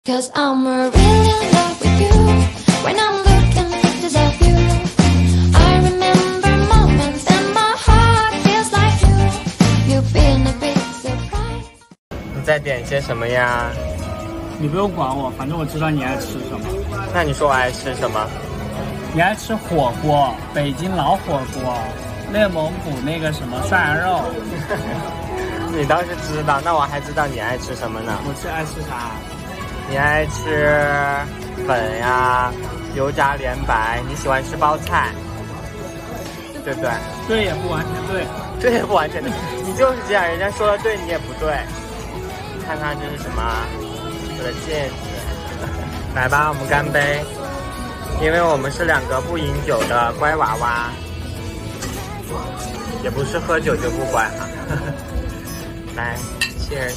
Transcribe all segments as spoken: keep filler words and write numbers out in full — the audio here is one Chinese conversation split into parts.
Cause I'm really in love with you. When I'm looking at pictures of you, I remember moments and my heart feels like you. You've been a big surprise. 你在点些什么呀？ 你不用管我，反正我知道你爱吃什么。 那你说我爱吃什么？ 你爱吃火锅，北京老火锅，内蒙古那个什么涮羊肉。 你倒是知道，那我还知道你爱吃什么呢？ 我是爱吃啥？ 你爱吃粉呀，油炸莲白，你喜欢吃包菜，对不对？ 对也不完全对， 对也不完全对，你就是这样，人家说的对你也不对。你看看这是什么？我的戒指。来吧，我们干杯！因为我们是两个不饮酒的乖娃娃，也不是喝酒就不乖哈。来 ，Cheers！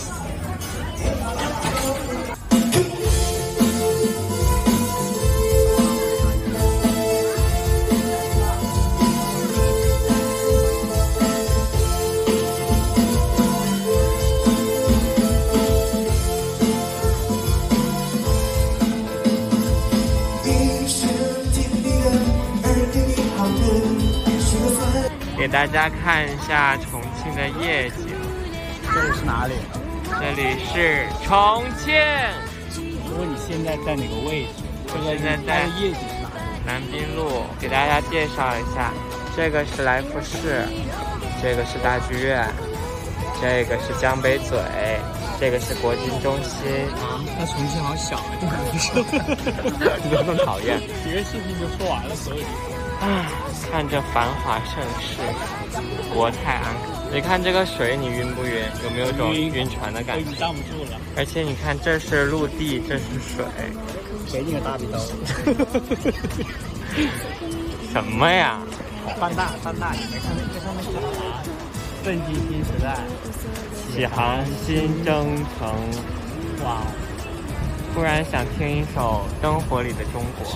给大家看一下重庆的夜景。 这里是哪里？ 这里是重庆。 如果你现在在哪个位置？ 我现在在夜景是哪里？ 南滨路。给大家介绍一下，这个是来福士，这个是大剧院，这个是江北嘴，这个是国金中心。 啊，那重庆好小啊，这个不说。 你不要那么讨厌。 几个视频就说完了所有地方。 唉，看这繁华盛世，国泰安康。你看这个水，你晕不晕？有没有种晕船的感觉？ 我已经站不住了。 而且你看，这是陆地，这是水。 北京的大鼻头。 什么呀？ 放大放大，你没看那上面写啥？奋进新时代， 启航新征程。 哇！ 突然想听一首《灯火里的中国》。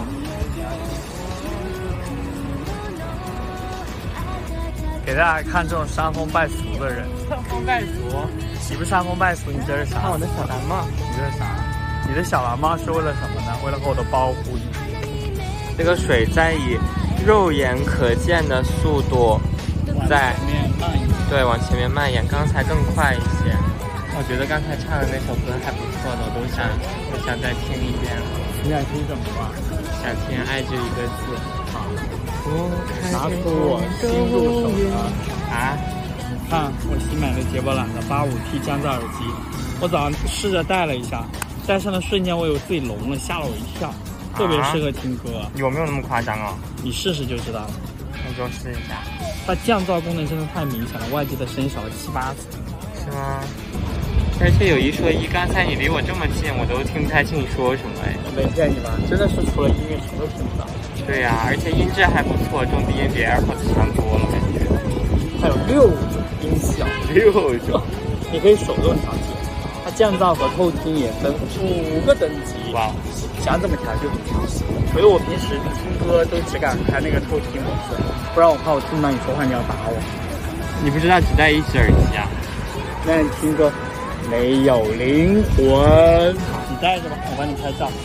给大家看这种伤风败俗的人。 伤风败俗？ 你不伤风败俗，你这是啥？ 看我的小蓝帽。 你这是啥？你的小蓝帽是为了什么呢？为了和我的包呼应。 这个水在以肉眼可见的速度在对往前面蔓延，刚才更快一些。我觉得刚才唱的那首歌还不错的，我都想我想再听一遍。 你想听什么吧？ 想听《爱就一个字》。 好。 拿出我新入手的啊！ 看我新买的捷博朗的八五 T 降噪耳机，我早上试着戴了一下，戴上的瞬间我以为自己聋了，吓了我一跳，特别适合听歌。 啊、有没有那么夸张啊？ 你试试就知道了。 那就试一下。 它降噪功能真的太明显了，外界的声音少了七八成。 是吗？而且有一说一，刚才你离我这么近，我都听不太清你说什么哎。 没骗你吧？真的是除了音乐什么都听不到。 对呀、啊，而且音质还不错，这种比音比 AirPods 强多了，感觉。 还有六种音效， 六种， 你可以手动调节。它降噪和透听也分五个等级， 哇， 想怎么调就怎么调。所以我平时听歌都只敢开那个透听模式，不然我怕我听不到你说话，你要打我。 你不知道只戴一只耳机啊？ 那你听歌没有灵魂。你戴着吧，我帮你拍照。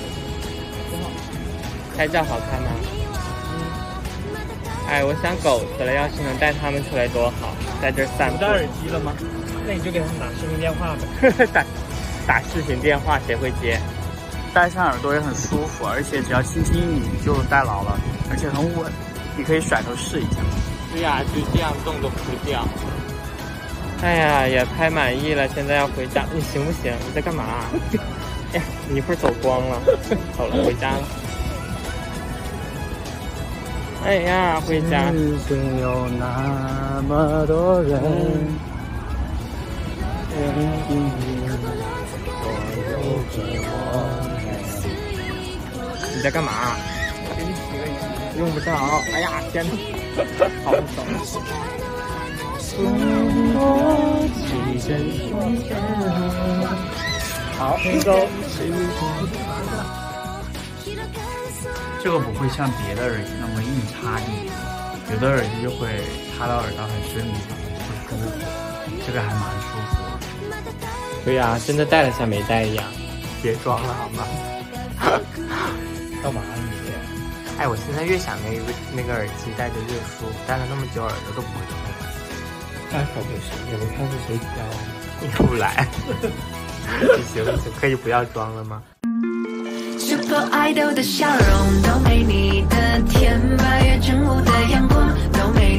拍照好看吗？嗯。哎，我想狗死了，要是能带它们出来多好，在这散步。 不戴耳机了吗？那你就给他们打视频电话呗。 打打视频电话谁会接？ 戴上耳朵也很舒服，而且只要轻轻一拧就戴牢了，而且很稳。你可以甩头试一下。 对呀，就这样动都不掉。哎呀，也拍满意了，现在要回家。你行不行？你在干嘛？哎呀，你一会儿走光了。好了，回家了。哎呀，回家。 世界有那么多人， 你在干嘛？ 给你洗个眼， 用不着。哎呀，天哪，好爽！ 好，听歌。这个不会像别的耳机那么硬插进去，有的耳机就会插到耳道很深的地方，不舒服。这个还蛮舒服的。 对呀、啊，真的戴了像没戴一样。 别装了好吗？ 干嘛你？ 哎，我现在越想那个那个耳机戴着越舒服，戴了那么久耳朵都不会痛。 那可不是，也不看是谁挑。 你出来，你行行，可以不要装了吗？ Super Idol 的笑容都没你的甜，八月正午的阳光都没